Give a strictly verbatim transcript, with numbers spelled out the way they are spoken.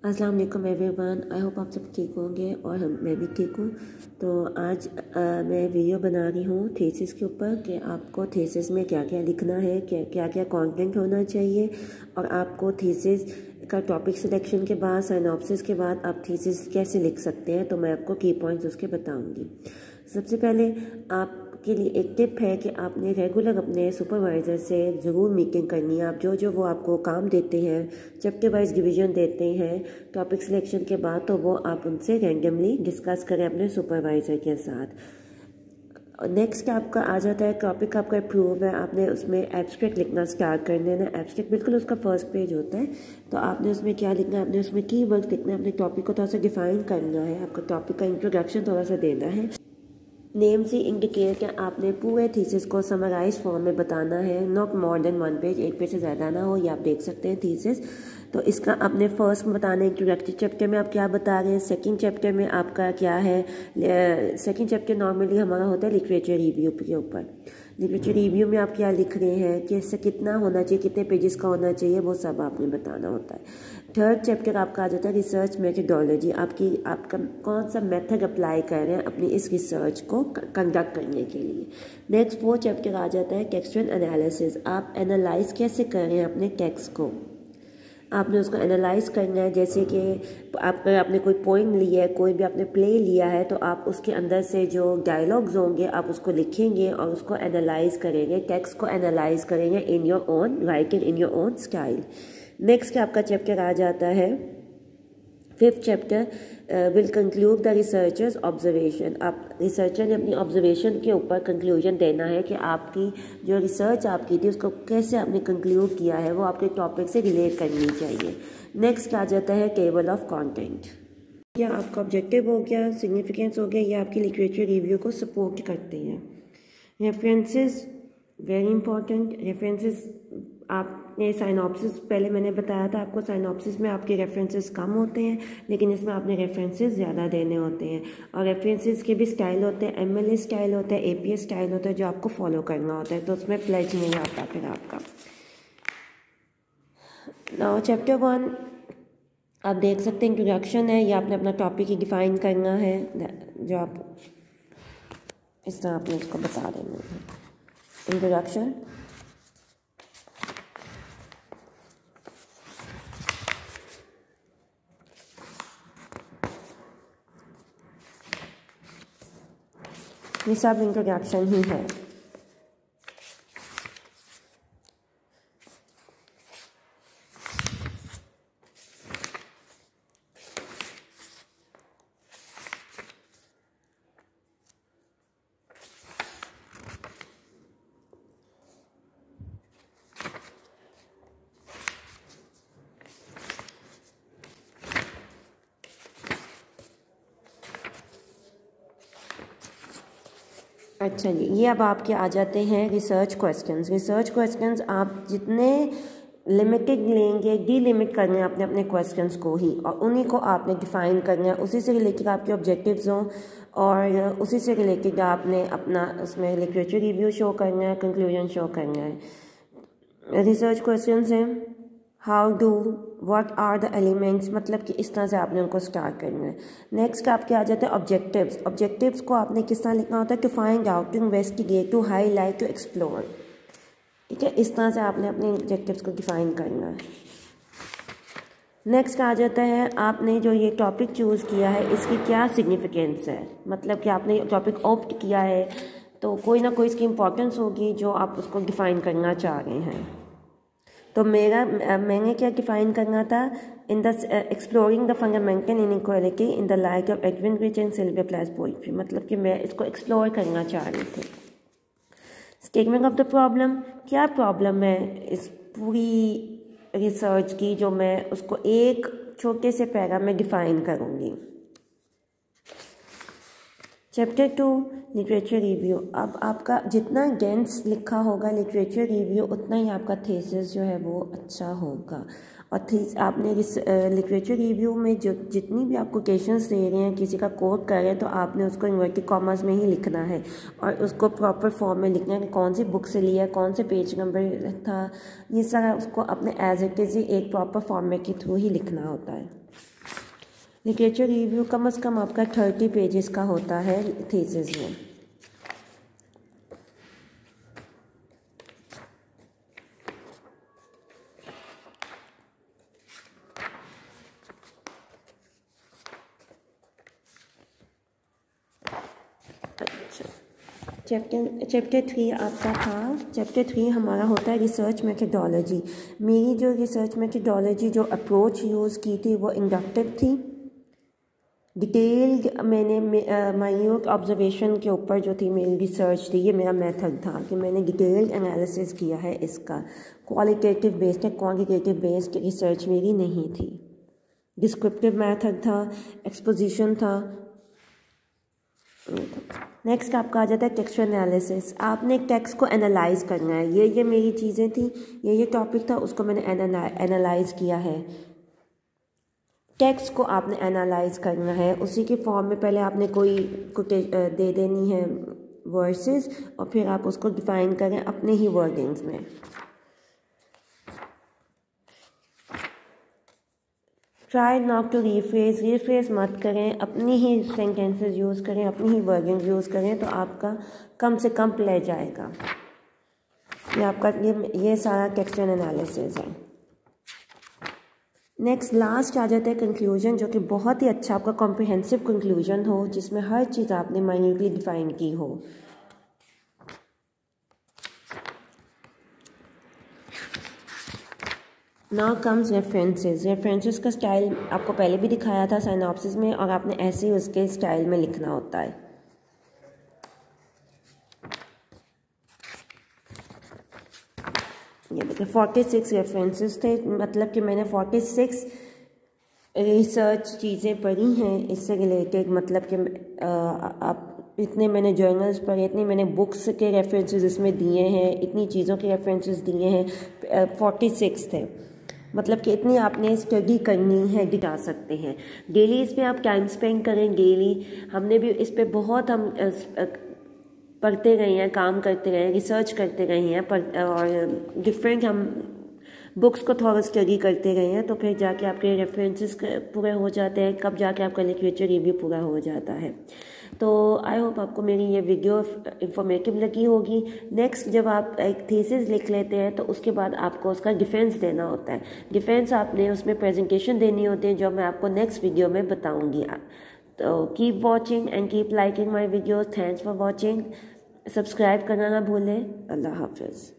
अस्सलाम वालेकुम everyone. I hope आप सब ठीक होंगे और हम मैं भी ठीक हूँ। तो आज आ, मैं वीडियो बना रही हूँ थीसिस के ऊपर कि आपको थीसिस में क्या क्या लिखना है, क्या क्या क्या कंटेंट होना चाहिए और आपको थीसिस का टॉपिक सिलेक्शन के बाद साइनॉप्सिस के बाद आप थीसिस कैसे लिख सकते हैं। तो मैं आपको की पॉइंट्स उसके बताऊँगी। सबसे पहले आप के लिए एक टिप है कि आपने रेगुलर अपने सुपरवाइज़र से ज़रूर मीटिंग करनी है। आप जो जो वो आपको काम देते हैं, चैप्टर वाइज डिवीजन देते हैं टॉपिक सिलेक्शन के बाद, तो वो आप उनसे रैंडमली डिस्कस करें अपने सुपरवाइज़र के साथ। नेक्स्ट आपका आ जाता है टॉपिक आपका अप्रूव है, आपने उसमें एब्स्ट्रैक्ट लिखना स्टार्ट कर देना। एब्स्ट्रैक्ट बिल्कुल उसका फर्स्ट पेज होता है। तो आपने उसमें क्या लिखना है, आपने उसमें की वर्ड लिखना है, अपने टॉपिक को थोड़ा सा डिफाइन करना है, आपका टॉपिक का इंट्रोडक्शन थोड़ा सा देना है। नेम से इंडिकेट कि आपने पूरे थीसिस को समराइज फॉर्म में बताना है, not more than one page, एक पेज से ज़्यादा ना हो। ये आप देख सकते हैं थीसिस। तो इसका आपने फर्स्ट में बताना है इंट्रोडक्टरी चैप्टर में आप क्या बता रहे हैं, सेकंड चैप्टर में आपका क्या है। सेकंड चैप्टर नॉर्मली हमारा होता है लिटरेचर रिव्यू के ऊपर। लिटरेचर रिव्यू में आप क्या लिख रहे हैं, कि इससे कितना होना चाहिए, कितने पेजेस का होना चाहिए, वो सब आपने बताना होता है। थर्ड चैप्टर आपका आ जाता है रिसर्च मेथडोलॉजी, आपकी आपका कौन सा मेथड अप्लाई कर रहे हैं अपनी इस रिसर्च को कंडक्ट करने के लिए। नेक्स्ट फोर्थ चैप्टर आ जाता है टेक्सचुअल एनालिसिस, आप एनालाइज कैसे कर रहे हैं अपने टेक्स्ट को, आपने उसको एनालाइज करना है। जैसे कि आप आपने कोई पोइम लिया है, कोई भी आपने प्ले लिया है, तो आप उसके अंदर से जो डायलॉग्स होंगे आप उसको लिखेंगे और उसको एनालाइज करेंगे, टेक्स्ट को एनालाइज करेंगे in your own writing, in your own style. Next आपका चैप्टर आ जाता है fifth chapter will conclude the researcher's observation. आप रिसर्चर ने अपनी ऑब्जर्वेशन के ऊपर कंक्लूजन देना है कि आपकी जो रिसर्च आपकी थी उसको कैसे आपने कंक्लूड किया है, वो आपके टॉपिक से रिलेट करनी चाहिए। नेक्स्ट आ जाता है टेबल ऑफ कंटेंट। या आपका ऑब्जेक्टिव हो गया, सिग्निफिकेंस हो गया, या आपकी लिटरेचर रिव्यू को सपोर्ट करते हैं। References very important. रेफरेंसेस आपने साइनॉप्सिस पहले मैंने बताया था आपको, साइनॉप्सिस में आपके रेफरेंसेस कम होते हैं, लेकिन इसमें आपने रेफरेंसेस ज़्यादा देने होते हैं। और रेफरेंसेस के भी स्टाइल होते हैं, एमएलए स्टाइल होता है, एपीएस स्टाइल होता है, जो आपको फॉलो करना होता है। तो उसमें प्लेज नहीं आता फिर आपका। नाउ चैप्टर वन आप देख सकते हैं इंट्रोडक्शन है, या आपने अपना टॉपिक ही डिफाइन करना है, जो आप इस तरह आपने उसको बता देना है। इंट्रोडक्शन, ये सब इंट्रोडक्शन ही है। अच्छा जी, ये अब आपके आ जाते हैं रिसर्च क्वेश्चंस। रिसर्च क्वेश्चंस आप जितने लिमिटेड लेंगे, डीलिमिट करने हैं अपने अपने क्वेश्चंस को ही, और उन्हीं को आपने डिफाइन करना है, उसी से रिलेटेड आपके ऑब्जेक्टिव्स हों, और उसी से रिलेटेड आपने अपना उसमें लिटरेचर रिव्यू शो करना है, कंक्लूजन शो करना है। रिसर्च क्वेश्चंस हैं how do, what are the elements, मतलब कि इस तरह से आपने उनको स्टार्ट करना है। नेक्स्ट आपके आ जाते हैं ऑब्जेक्टिव्स। ऑब्जेक्टिव्स को आपने किस तरह लिखना होता है, to find out, to investigate, to highlight, to explore. ठीक है, इस तरह से आपने अपने ऑब्जेक्टिव्स को डिफाइन करना है। नेक्स्ट आ जाता है आपने जो ये टॉपिक चूज़ किया है इसकी क्या सिग्निफिकेंस है, मतलब कि आपने टॉपिक ऑप्ट किया है तो कोई ना कोई इसकी इम्पोर्टेंस होगी जो आप उसको डिफाइन करना चाह रहे हैं। तो मेरा मैंने क्या डिफाइन करना था, in the exploring the fundamental inequality in the light of Edwin Rich and Sylvia Plath poetry, मतलब कि मैं इसको एक्सप्लोर करना चाह रही थी। स्टेटमेंट ऑफ द प्रॉब्लम, क्या प्रॉब्लम है इस पूरी रिसर्च की, जो मैं उसको एक छोटे से पैरा में डिफाइन करूँगी। Chapter two literature review. अब आपका जितना डेंस लिखा होगा लिटरेचर रिव्यू, उतना ही आपका थीसिस जो है वो अच्छा होगा। और थी आपने लिटरेचर रिव्यू में जो जितनी भी आपको क्वेश्चंस दे रहे हैं, किसी का कोट कर रहे हैं, तो आपने उसको इन्वर्टेड कॉमर्स में ही लिखना है और उसको प्रॉपर फॉर्म में लिखना है, कौन सी बुक से लिया, कौन से पेज नंबर था, ये सारा उसको अपने एज इट इज़ एक प्रॉपर फॉर्मेट के थ्रू ही लिखना होता है। लिटरेचर रिव्यू कम अज़ कम आपका थर्टी पेजेस का होता है थीसिस में। चैप्टर चैप्टर थ्री आपका था, चैप्टर थ्री हमारा होता है रिसर्च मेथडोलॉजी। मेरी जो रिसर्च मेथडोलॉजी जो अप्रोच यूज़ की थी वो इंडक्टिव थी। डिटेल्ड मैंने माइन्यूट ऑब्जर्वेशन के ऊपर जो थी मेरी रिसर्च थी, ये मेरा मेथड था कि मैंने डिटेल्ड एनालिसिस किया है इसका। क्वालिटेटिव बेस्ड है, क्वांटिटेटिव बेस्ड रिसर्च मेरी नहीं थी। डिस्क्रिप्टिव मेथड था, एक्सपोजिशन था। नेक्स्ट आपका आ जाता है टेक्स्ट एनालिसिस। आपने एक टेक्स्ट को एनालाइज करना है। ये ये मेरी चीज़ें थी, ये ये टॉपिक था, उसको मैंने एनालाइज किया है। टेक्स्ट को आपने एनालाइज करना है, उसी के फॉर्म में पहले आपने कोई को दे देनी है वर्सेस और फिर आप उसको डिफाइन करें अपने ही वर्डिंग्स में। Try not to rephrase, rephrase मत करें, अपनी ही सेंटेंसेस यूज़ करें, अपनी ही वर्डिंग यूज़ करें, तो आपका कम से कम प्ले जाएगा। ये आपका ये ये सारा टेक्स्ट एनालिसिस है। नेक्स्ट लास्ट आ जाता है कंक्लूजन, जो कि बहुत ही अच्छा आपका कॉम्प्रिहेंसिव कंक्लूजन हो, जिसमें हर चीज़ आपने माइन्यूटली डिफाइन की हो। Now comes references. रेफरेंसेस का स्टाइल आपको पहले भी दिखाया था साइनॉप्सिस में, और आपने ऐसे ही उसके स्टाइल में लिखना होता है। ये देखिए फोर्टी सिक्स रेफरेंसेस थे, मतलब कि मैंने फोर्टी सिक्स रिसर्च चीज़ें पढ़ी हैं इससे रिलेटेड, मतलब कि आप इतने मैंने जर्नल्स पढ़े, इतनी मैंने बुक्स के रेफरेंसेस इसमें दिए हैं, इतनी चीज़ों के रेफरेंसेस दिए हैं, फोर्टी सिक्स थे। मतलब कि इतनी आपने स्टडी करनी है, दिखा सकते हैं। डेली इस पर आप टाइम स्पेंड करें। डेली हमने भी इस पर बहुत हम पढ़ते गए हैं, काम करते गए हैं, रिसर्च करते गए हैं, और डिफरेंट हम बुक्स को थोड़ा स्टडी करते गए हैं, तो फिर जाके आपके रेफरेंसेस पूरे हो जाते हैं, कब जाके आपका लिटरेचर रिव्यू पूरा हो जाता है। तो आई होप आपको मेरी ये वीडियो इंफॉर्मेटिव लगी होगी। नेक्स्ट जब आप एक थीसिस लिख लेते हैं तो उसके बाद आपको उसका डिफेंस देना होता है। डिफेंस आपने उसमें प्रेजेंटेशन देनी होती है, जो मैं आपको नेक्स्ट वीडियो में बताऊंगी। तो keep watching and keep liking my videos. Thanks for watching. Subscribe करना ना भूलें। अल्लाह हाफिज़।